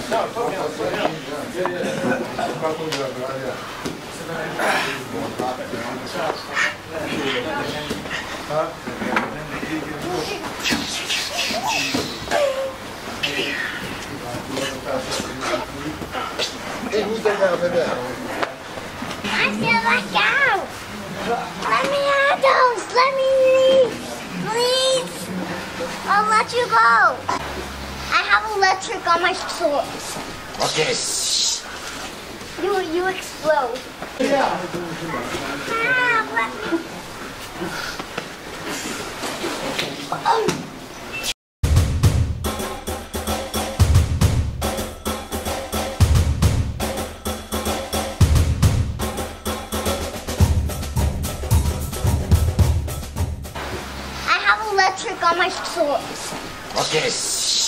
Hey, who's that guy up there? I feel like out. Let me out those. Let me leave. Please. I'll let you go. I have electric on my shorts. Okay. You explode. Yeah. Let me. Oh. I have electric on my shorts. Okay.